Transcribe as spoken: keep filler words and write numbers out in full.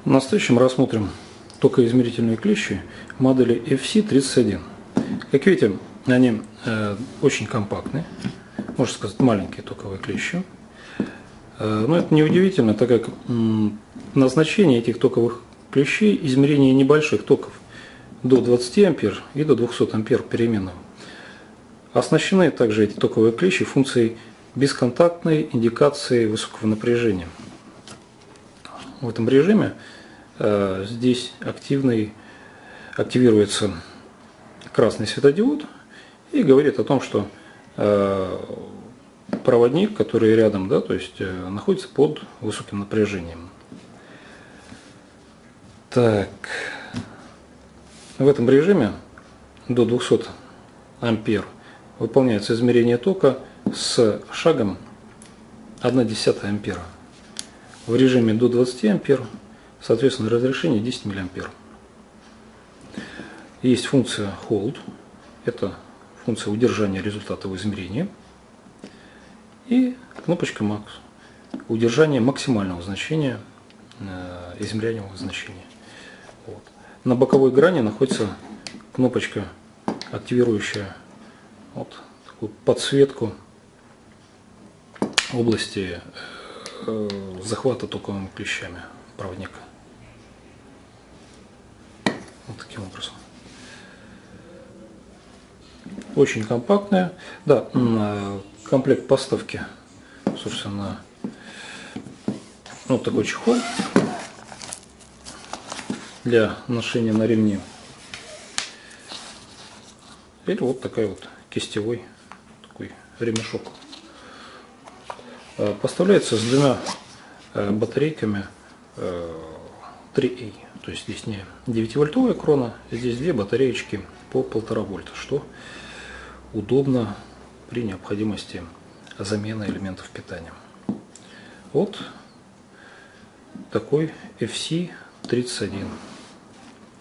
В настоящем рассмотрим токоизмерительные клещи модели эф си тридцать один. Как видите, они э, очень компактные, можно сказать, маленькие токовые клещи. Э, но это неудивительно, так как м, назначение этих токовых клещей – измерение небольших токов до двадцати ампер и до двухсот ампер переменного. Оснащены также эти токовые клещи функцией бесконтактной индикации высокого напряжения. В этом режиме э, здесь активный, активируется красный светодиод и говорит о том, что э, проводник, который рядом, да, то есть э, находится под высоким напряжением. Так, в этом режиме до двухсот ампер выполняется измерение тока с шагом одна десятая ампера. В режиме до двадцати ампер, соответственно, разрешение десять миллиампер. Есть функция Hold, это функция удержания результата в измерении. И кнопочка Max, удержание максимального значения э, измеряемого значения. Вот. На боковой грани находится кнопочка, активирующая вот такую подсветку области захвата токовыми клещами проводника. Вот таким образом. Очень компактная. Да, комплект поставки, собственно, вот такой чехол для ношения на ремне. Или вот такая вот кистевой такой ремешок. Поставляется с двумя батарейками три эй. То есть здесь не девятивольтовая крона, здесь две батареечки по полтора вольта, что удобно при необходимости замены элементов питания. Вот такой эф си тридцать один.